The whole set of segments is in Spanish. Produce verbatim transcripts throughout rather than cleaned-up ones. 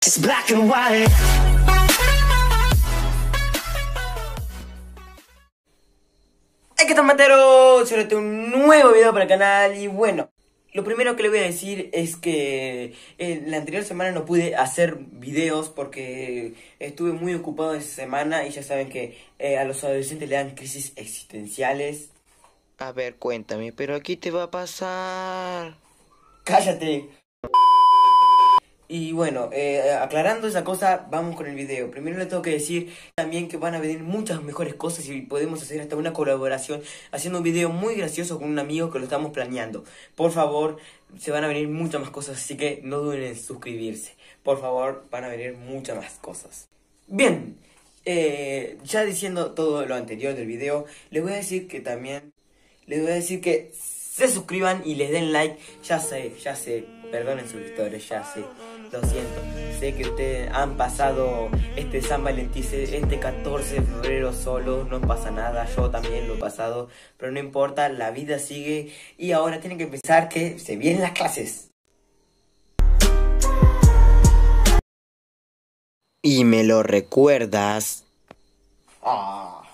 It's black and white. ¡Hey, qué tal, materos! Ahora tengo un nuevo video para el canal. Y bueno, lo primero que le voy a decir es que en la anterior semana no pude hacer videos porque estuve muy ocupado esa semana. Y ya saben que eh, a los adolescentes le dan crisis existenciales. A ver, cuéntame, ¿pero aquí te va a pasar? ¡Cállate! Y bueno, eh, aclarando esa cosa, vamos con el video. Primero le tengo que decir también que van a venir muchas mejores cosas y podemos hacer hasta una colaboración haciendo un video muy gracioso con un amigo que lo estamos planeando. Por favor, se van a venir muchas más cosas, así que no duden en suscribirse. Por favor, van a venir muchas más cosas. Bien, eh, ya diciendo todo lo anterior del video, les voy a decir que también, les voy a decir que se suscriban y les den like. Ya sé, ya sé, perdonen sus historias, ya sé. Lo siento, sé que ustedes han pasado este San Valentín, este catorce de febrero solos, no pasa nada, yo también lo he pasado, pero no importa, la vida sigue y ahora tienen que pensar que se vienen las clases. ¿Y me lo recuerdas? Ah.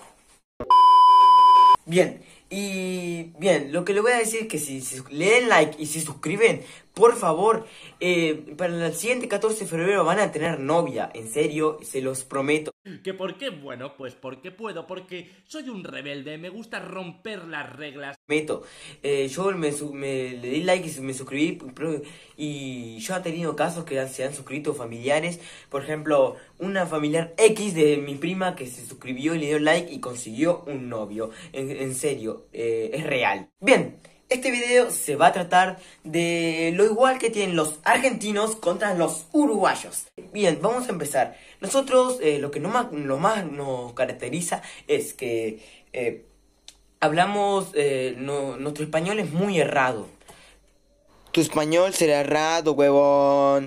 Bien, y bien, lo que le voy a decir es que si, si le den like y se suscriben, por favor, eh, para el siguiente catorce de febrero van a tener novia, en serio, se los prometo. ¿Que por qué? Bueno, pues porque puedo, porque soy un rebelde, me gusta romper las reglas. Prometo, eh, yo me, me le di like y me suscribí y yo he tenido casos que se han suscrito familiares. Por ejemplo, una familiar X de mi prima que se suscribió y le dio like y consiguió un novio. En, en serio, eh, es real. Bien, este video se va a tratar de lo igual que tienen los argentinos contra los uruguayos. Bien, vamos a empezar. Nosotros, eh, lo que no más, lo más nos caracteriza es que eh, hablamos, eh, no, nuestro español es muy errado. Tu español será errado, huevón.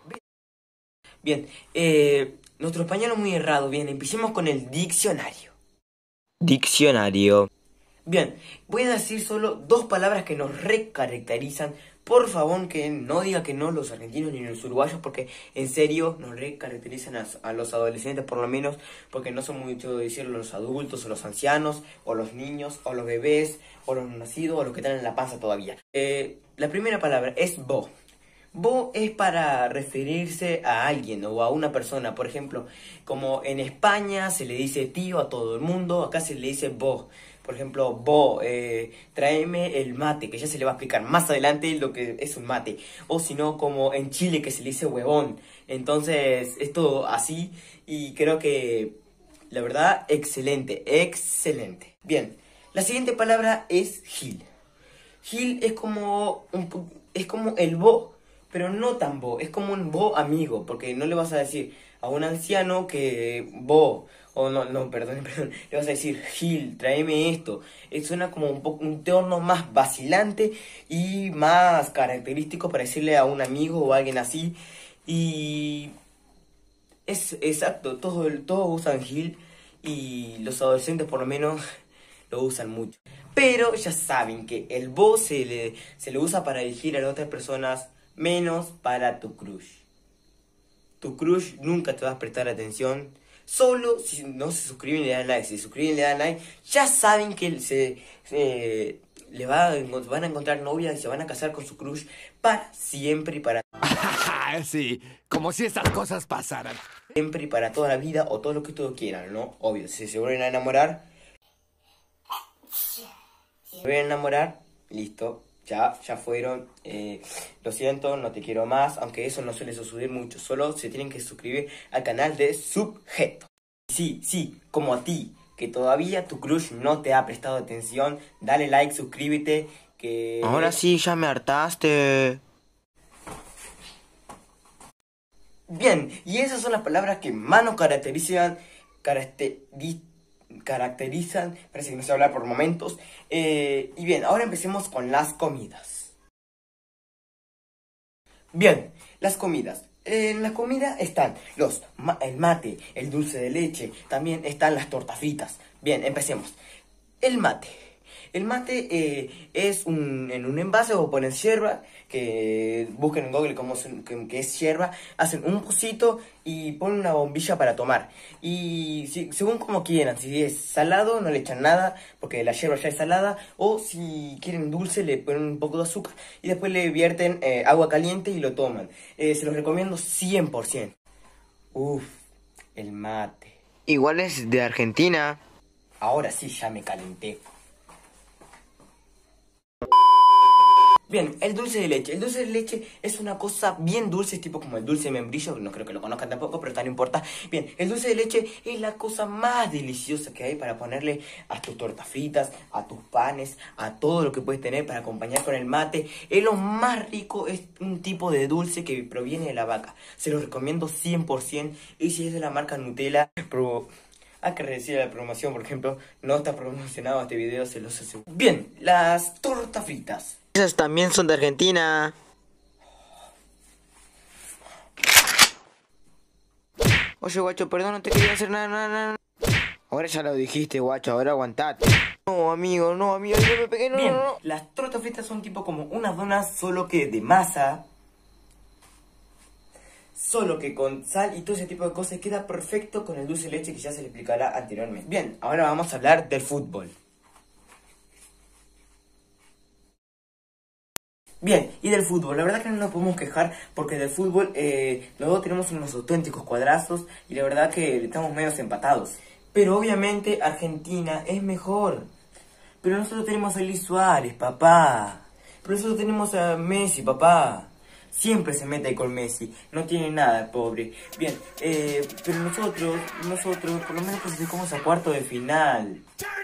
Bien, eh, nuestro español es muy errado. Bien, empecemos con el diccionario. Diccionario. Bien, voy a decir solo dos palabras que nos recaracterizan. Por favor, que no diga que no los argentinos ni los uruguayos, porque en serio nos recaracterizan a, a los adolescentes, por lo menos, porque no son mucho de decirlo los adultos o los ancianos, o los niños, o los bebés, o los nacidos, o los que están en la panza todavía. Eh, la primera palabra es bo. Bo es para referirse a alguien o a una persona. Por ejemplo, como en España se le dice tío a todo el mundo, acá se le dice bo. Por ejemplo, bo, eh, tráeme el mate, que ya se le va a explicar más adelante lo que es un mate. O si no, como en Chile que se le dice huevón. Entonces, es todo así y creo que, la verdad, excelente, excelente. Bien, la siguiente palabra es gil. Gil es como, un, es como el bo, pero no tan bo, es como un bo amigo, porque no le vas a decir a un anciano que bo, o no, no, perdón, perdón, le vas a decir Gil, tráeme esto. Eh, suena como un poco un tono más vacilante y más característico para decirle a un amigo o a alguien así. Y es exacto, todos, todos usan Gil y los adolescentes por lo menos lo usan mucho. Pero ya saben que el bo se le, se le usa para dirigir a las otras personas, menos para tu crush. Tu crush nunca te va a prestar atención. Solo si no se suscriben y le dan like. Si se suscriben y le dan like, ya saben que se, se le va a, van a encontrar novia y se van a casar con su crush para siempre y para Sí, como si estas cosas pasaran. siempre y para toda la vida o todo lo que ustedes quieran, ¿no? Obvio, si se vuelven a enamorar, si se vuelven a enamorar, listo. Ya, ya fueron, eh, lo siento, no te quiero más, aunque eso no suele suceder mucho, solo se tienen que suscribir al canal de Subjeto. Sí, sí, como a ti, que todavía tu crush no te ha prestado atención, dale like, suscríbete, que... Ahora sí, ya me hartaste. Bien, y esas son las palabras que más nos caracterizan, caracterizan, caracterizan, parece que no sé hablar por momentos. Eh, y bien, ahora empecemos con las comidas. Bien, las comidas. En la comida están los el mate, el dulce de leche, también están las tortas fritas. Bien, empecemos. El mate. El mate eh, es un, en un envase o ponen yerba, que busquen en Google cómo se, que, que es yerba, hacen un pocito y ponen una bombilla para tomar. Y si, según como quieran, si es salado no le echan nada, porque la yerba ya es salada, o si quieren dulce le ponen un poco de azúcar y después le vierten eh, agua caliente y lo toman. Eh, se los recomiendo cien por ciento. Uf, el mate. Igual es de Argentina. Ahora sí ya me calenté. Bien, el dulce de leche. El dulce de leche es una cosa bien dulce, tipo como el dulce de membrillo, no creo que lo conozcan tampoco, pero no importa. Bien, el dulce de leche es la cosa más deliciosa que hay para ponerle a tus tortas fritas, a tus panes, a todo lo que puedes tener para acompañar con el mate. Es lo más rico, es un tipo de dulce que proviene de la vaca. Se lo recomiendo cien por ciento. Y si es de la marca Nutella, pero hay que decir la promoción, por ejemplo, no está promocionado este video, se los aseguro. Bien, las tortas fritas. Esas también son de Argentina. Oye, guacho, perdón, no te quería hacer nada, nada, nada. Ahora ya lo dijiste, guacho, ahora aguantate. No, amigo, no, amigo, yo me pegué, no, Bien, no, no. las tortas fritas son tipo como unas donas, solo que de masa. Solo que con sal y todo ese tipo de cosas queda perfecto con el dulce de leche que ya se le explicará anteriormente. Bien, ahora vamos a hablar del fútbol. Bien, y del fútbol, la verdad que no nos podemos quejar porque del fútbol eh, nosotros tenemos unos auténticos cuadrazos y la verdad que estamos medio empatados. Pero obviamente Argentina es mejor. Pero nosotros tenemos a Luis Suárez, papá. Pero nosotros tenemos a Messi, papá. Siempre se mete con Messi, no tiene nada, pobre. Bien, eh, pero nosotros, nosotros por lo menos clasificamos a cuarto de final.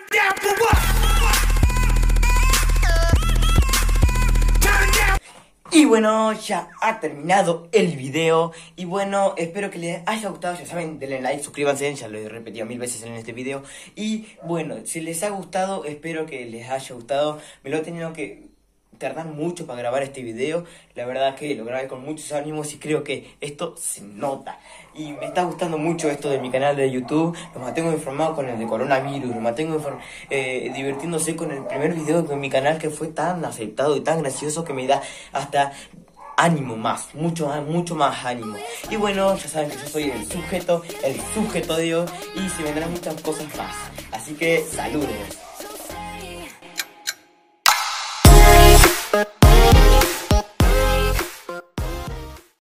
Y bueno, ya ha terminado el video. Y bueno, espero que les haya gustado. Ya saben, denle like, suscríbanse. Ya lo he repetido mil veces en este video. Y bueno, si les ha gustado, espero que les haya gustado. Me lo he tenido que tardar mucho para grabar este video. La verdad que lo grabé con muchos ánimos y creo que esto se nota. Y me está gustando mucho esto de mi canal de YouTube. Lo mantengo informado con el de coronavirus. Lo mantengo eh, divirtiéndose con el primer video de mi canal que fue tan aceptado y tan gracioso que me da hasta ánimo más, mucho más, mucho más ánimo. Y bueno, ya saben que yo soy el sujeto, el sujeto de Dios y se vendrán muchas cosas más. Así que saludos.